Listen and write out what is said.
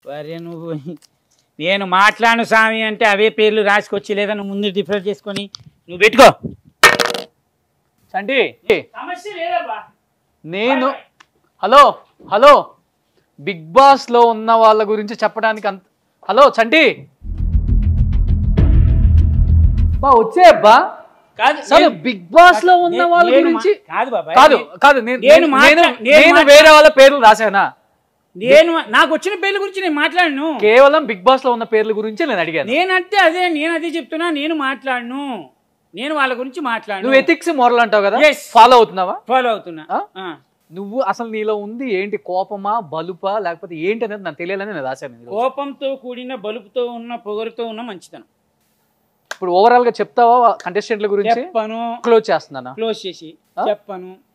వరే నువ్వు నేను మాట్లాడు స్వామి అంటే అవే పేర్లు రాసుకొచ్చి లేదా నువ్వు ముందు డిఫరెంట్ చేసుకొని నువ్వు పెట్టుకో. చంటి సమస్య లేదబ్బా. నేను హలో హలో బిగ్ బాస్ లో ఉన్న వాళ్ళ గురించి చెప్పడానికి అంత హలో చంటి బా వచ్చే అబ్బా కాదు బిగ్ బాస్ లో ఉన్న వాళ్ళ గురించి కాదు బాబా. కాదు కాదు నేను వేరే వాళ్ళ పేర్లు రాశానా? నేను నాకు వచ్చిన పేర్ల గురించి నేను మాట్లాడను. కేవలం బిగ్ బాస్ లో ఉన్న పేర్ల గురించి నేను అడిగాను. నేను అదే చెప్తున్నా. నేను మాట్లాడను. నేను వాళ్ళ గురించి మాట్లాడను. నువ్వు ఎథిక్స్ మోరల్ అంటావు కదా, ఫాలో అవుతున్నావా? ఫాలో అవుతున్నా. నువ్వు అసలు నీలో ఉంది ఏంటి? కోపమా, బలుపా, లేకపోతే ఏంటి అనేది నాకు తెలియాలని నేను రాశాను. కోపంతో కూడిన బలుపుతో ఉన్న పొగరుతో ఉన్న మంచితనం. ఇప్పుడు ఓవరాల్ గా చెప్తావా కంటెస్టెంట్ల గురించి? చెప్పను. క్లోజ్ చేస్తున్నాను. క్లోజ్ చేసి చెప్పను.